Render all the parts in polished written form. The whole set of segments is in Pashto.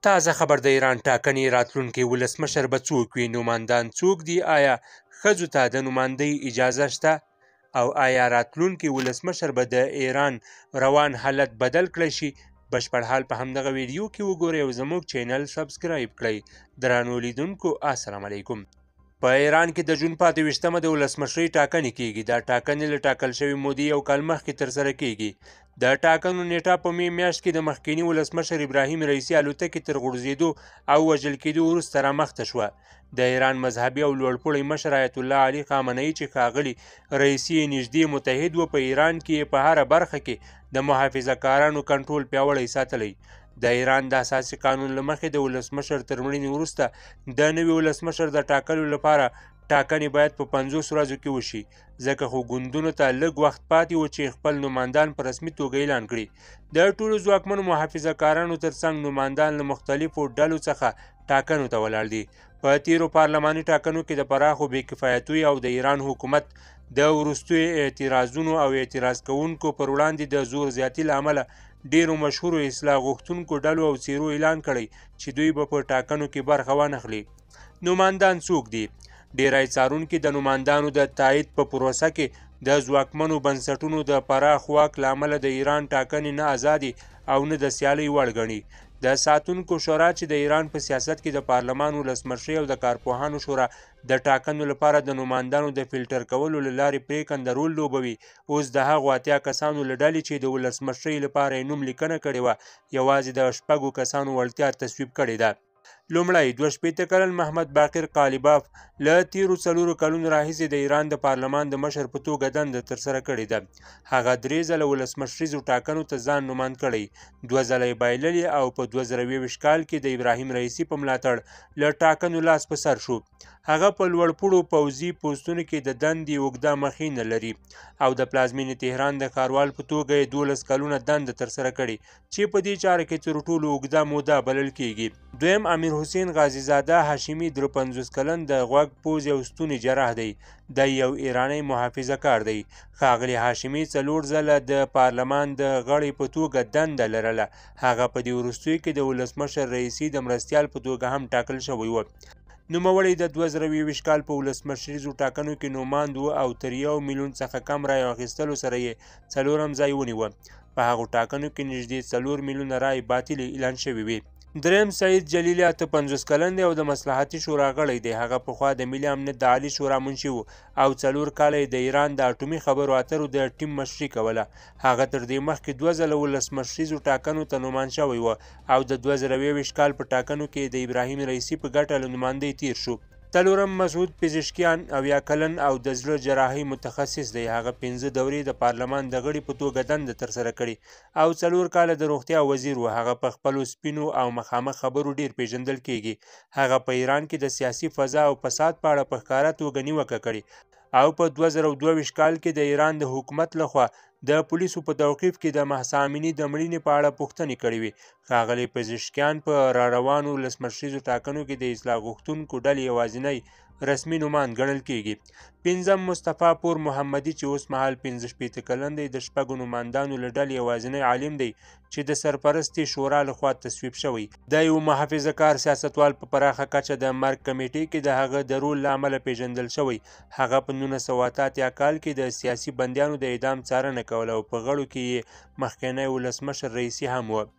تازه خبر د ایران ټاکنې راتلونکی ولسمشر به څوک وي؟ نوماندان څوک دي؟ آیا ښځو ته د نوماندۍ اجازه شته؟ او آیا راتلونکی ولسمشر به د ایران روان حالت بدل کړی شي؟ بشپړ حال په همدغه ویډیو کې وګورئ او زموږ چینل سبسکرایب کړئ. درنو لیدونکو السلام علیکم. په ایران کې د جون په 28مه د ولسمشرۍ ټاکنې کیږي. دا ټاکنې له ټاکل شوي مودې یو کال مخکې ترسره کیږي. د ټاکنو نیټه په می میاشت کې د مخکینی ولسمشر ابراهیم رئیسي الوتکې تر غورځېدو او وژل کېدو وروسته رامخته شوه. د ایران مذهبي او لوړپوړی مشر آیت الله علي خامنه‌ای چې ښاغلي رئیسي نږدې متحد و، په ایران کې په هره برخه کې د محافظه کارانو کنټرول پیاوړی ساتلی. د ایران د اساسي قانون له مخې د ولسمشر تر مړینې وروسته د نوي ولسمشر د ټاکلو لپاره ټاکنې باید په 50 ورځو کې وشي، ځکه خو ګوندونو ته لږ وخت پاتې و چې خپل نوماندان په رسمي توګه اعلان کړي. د ټولو ځواکمنو محافظه کارانو ترڅنګ نوماندان له مختلفو ډلو څخه ټاکنو ته ولاړ دي. په تیرو پارلماني ټاکنو کې د پراخو بې کفایتیو او د ایران حکومت د وروستیو اعتراضونو او اعتراض کوونکو پر وړاندې د زور زیاتي له امله ډیرو مشهورو اصلاح غوښتونکو ډلو او څیرو اعلان کړی چې دوی به په ټاکنو کې برخه وانخلي. نوماندان څوک دي؟ ډیری څارونکي د نوماندانو د تایید په پروسه کې د ځواکمنو بنسټونو د پراخ واک له امله د ایران ټاکنې نه ازادي او نه د سیالۍ وړ ګڼي. د ساتونکو شورا چې د ایران په سیاست کې د پارلمان، ولسمشرۍ او د کارپوهانو شورا د ټاکنو لپاره د نوماندانو د فلټر کولو له لارې پرېکنده رول لوبوي، اوس د هغو 80 کسانو له ډلې چې د ولسمشرۍ لپاره یې نوم لیکنه کړې وه یوازې د 6 کسانو وړتیا تصویب کړې ده. لومړی 62 کلن محمد باقر قالیباف له تیرو 4 کلونو راهیسې د ایران د پارلمان د مشر په توګه دنده ترسره کړې ده. هغه 3 ځله ولسمشریزو ټاکنو ته ځان نوماند کړی، 2 ځله یې بایللي او په 2020 کال کې د ابراهیم رئیسي په ملاتړ له ټاکنو لاس په سر شو. هغه په لوړپوړو پوځي پوستونو کې د دندې اوږده مخینه لري او د پلازمینې تهران د ښاروال په توګه یې 12 کلونه دنده ترسره کړې چې په دې چاره کې تر ټولو اوږده موده بلل کیږي. دویم امیر حسین غازیزاده هاشمي 53 کلن د غوږ، پوزې او ستوني جراح دی. د یو ایرانی محافظه کار دی. ښاغلي هاشمي 4 ځله د پارلمان د غړي په توګه دنده لرله. هغه په دې وروستیو کې د ولسمشر رئیسي د مرستیال په توګه هم ټاکل شوی و. نوموړی د 2020 کال په ولسمشریزو ټاکنو کې نوماند و او تر 1 میلیون څخه کم رایو اخیستلو سره یې 4م ځای ونیوه. په هغو ټاکنو کې نږدې 4 میلیونه رایې باطلې اعلان شوې وې. دریم سعید جلیلی 58 کلن دی او د مصلحتي شورا غړی دی. هغه پخوا د ملي امنیت د عالي شورا منشي و او 4 کاله د ایران د اټومي خبرو اترو د ټیم مشري کوله. هغه تر دې مخکې 2 ځله ولسمشریزو ټاکنو ته نوماند شوی و او د 2020 کال په ټاکنو کې د ابراهیم رئیسي په ګټه له نوماندۍ تیر شو. څلورم مسعود پزشکیان 70 کلن او د زړه جراحي متخصص دی. هغه 15 دورې د پارلمان د غړي په توګه دنده ترسره کړې او 4 کاله د روغتیا وزیر و. هغه په خپلو سپینو او مخامخ خبرو ډیر پیژندل کیږي. هغه په ایران کې د سیاسي فضا او فساد په اړه په ښکاره توګه نیوکه کړې او په 2022 کال کې د ایران د حکومت لخوا د پولیسو په توقیف کې د مهسا امینی د مړینې په اړه پوښتنې کړې وې. ښاغلي پزشکیان په راروانو ولسمشریزو ټاکنو کې د اصلاح غوښتونکو ډلې یوازینی رسمي نوماند ګڼل کیږي. 5م مصطفی پور محمدي چې اوس مهال 65 کلن دی، د 6 نوماندانو له ډلې یوازینی عالم دی چې د سرپرستي شورا لخوا تصویب شوی. د یو محافظه کار سیاستوال په پراخه کچه د مرګ کمیټې کې د هغه د رول له امله پیژندل شوی. هغه په 1988 کال کې د سیاسي بندیانو د اعدام څارنه کوله او په غړو کې یې مخکینی ولسمشر رئیسي هم و.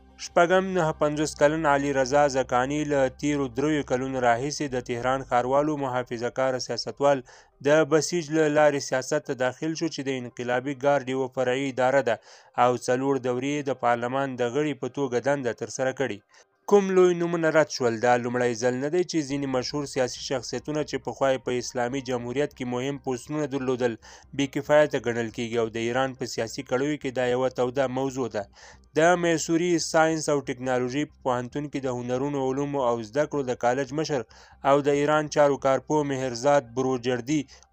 6م 59 کلن علي رضا زکاني له تیرو 3 کلونو راهیسې د تهران ښاروالو محافظه کار سیاستوال د بسیج له لارې سیاست ته داخل شو چې د انقلابي ګارد یوه فرعي اداره ده او 4 دورې د پارلمان د غړي په توګه دنده ترسره کړې. کوم لوی نومونه رد شول؟ دا لومړی ځل نه دی چې ځینې مشهور سیاسي شخصیتونه چې پخوا په اسلامي جمهوریت کې مهم پوسټونه درلودل بې کفایته ګڼل کیږي او د ایران په سیاسي کړیو کې دا یوه توده موضوع ده. د میسوري ساینس او ټکنالوژي په پوهنتون کې د هنرونو، علومو او زده کړو د کالج مشر او د ایران چارو کارپوه مهرزاد بروجردي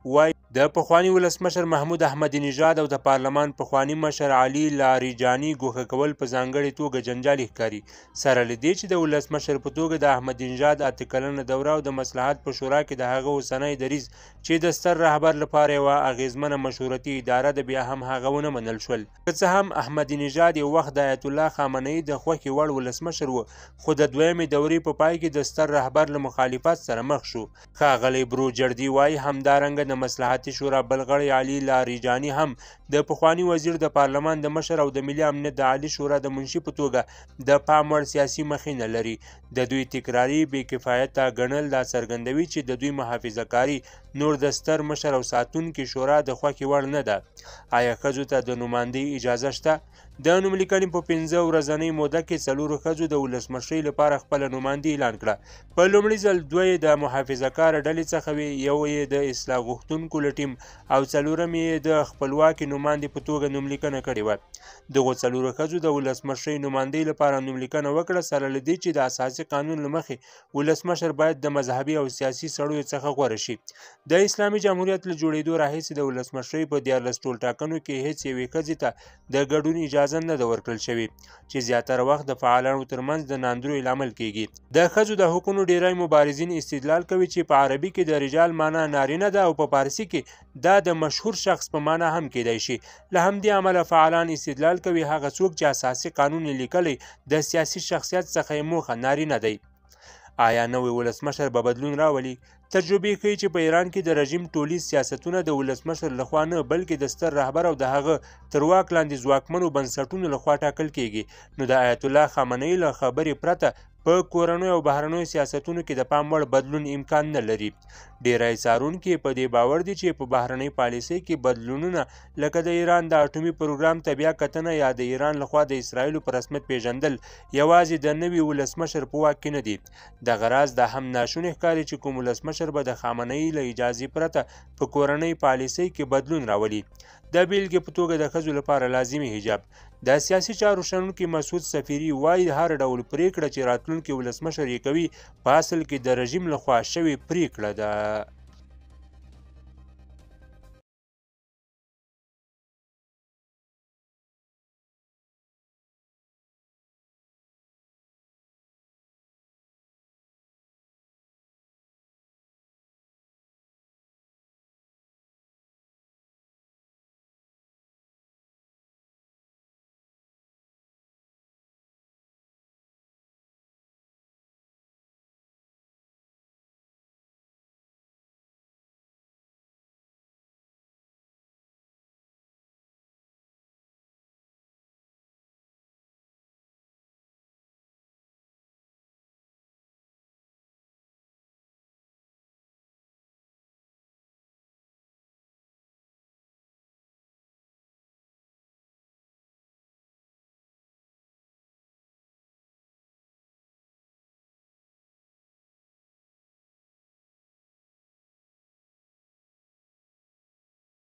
وایي د پخواني ولسمشر محمود احمدي نژاد او د پارلمان پخواني مشر علي لاریجاني ګوښه کول په ځانګړې توګه جنجالي ښکاري، سره له دې چې د ولسمشر په توګه د احمدي نژاد 8 کلنه دوره او د مصلحت په شورا کې د هغه اوسنی دریځ چې د ستر رهبر لپاره یوه اغیزمنه مشورتي اداره ده بیا هم هغه ونه منل شول. که څه هم احمدي نژاد یو وخت د آیت الله خامنه‌ای د خوښې وړ ولسمشر و، خو د دویمې دورې په پای کې د ستر رهبر له مخالفت سره مخ شو. ښاغلی بروجردي وایي همدارنګه د مصلحتي شورا بل غړی علي لاریجاني هم د پخواني وزیر د پارلمان د مشر او د ملي امنیت د عالي شورا د منشي په توګه د پام وړ سیاسي مخینه لري. د دوی تکراري بې کفایته ګڼل دا څرګندوي چې د دوی محافظه کاري نور د ستر مشر او ساتونکي شورا د خوښې وړ نه ده. آیا ښځو ته د نوماندۍ اجازه شته؟ د نوملیکنې په 15 ورځنۍ موده کې 4 ښځو د ولسمشرۍ لپاره خپله نوماندۍ اعلان کړه. په لومړي ځل 2 د محافظه کاره ډلې څخه وې، یو یې د اصلاح غوښتونکو له ټیم او 4 یې د خپلواکې نوماندې په توګه نوملیکنه کړې وه. دغو 4 ښځو د ولسمشرۍ نوماندۍ لپاره نوملیکنه وکړه، سره له دې چې د اساسي قانون له مخې ولسمشر باید د مذهبي او سیاسي سړیو څخه غوره شي. د اسلامي جمهوریت له جوړېدو راهیسې د ولسمشرۍ په 14 ټولټاکنو کې هیڅ یوې ښځې ته د ګډون اجازه نه ده ورکړل شوې، چې زیاتره وخت د فعالانو ترمنځ د ناندرو لامل کیږي. د ښځو د حقونو ډیری مبارزین استدلال کوي چې په عربي کې د رجال معنا نارینه ده او په فارسي کې دا د مشهور شخص په معنا هم کیدای شي. له همدې امله فعالان استدلال کوي هغه څوک چې اساسي قانون یې لیکلی د سیاسي شخصیت څخه یې موخه نارینه دی. آیا نوی ولسمشر به بدلون راولي؟ تجربې ښیي چې په ایران کې د رژیم ټولیز سیاستونه د ولسمشر لخوا نه بلکې د ستر رهبر او د هغه تر واک لاندې ځواکمنو بنسټونو لخوا ټاکل کیږي. نو د آیت الله خامنه‌ای له خبرې پرته په کورنیو او بهرنیو سیاستونو کې د پام وړ بدلون امکان نه لري. ډیری څارونکي په دې باور دي چې په بهرنۍ پالیسۍ کې بدلونونه لکه د ایران د اټومي پروګرام ته بیا کتنه یا د ایران لخوا د اسرائیلو په رسمیت پیژندل یوازې د نوي ولسمشر په واک کې نه دي. دغه راز دا هم ناشونی ښکاري چې کوم ولسمشر به د خامنه‌ای له اجازې پرته په کورنۍ پالیسۍ کې بدلون راولي. د بیلګې په توګه د ښځو لپاره لازمي حجاب. د سیاسي چارو شنونکي مسعود سفیري وایي هر ډول پریکړه چې راتلونکی ولسمشر یې کوي په اصل کې د رژیم لخوا شوې پریکړه ده.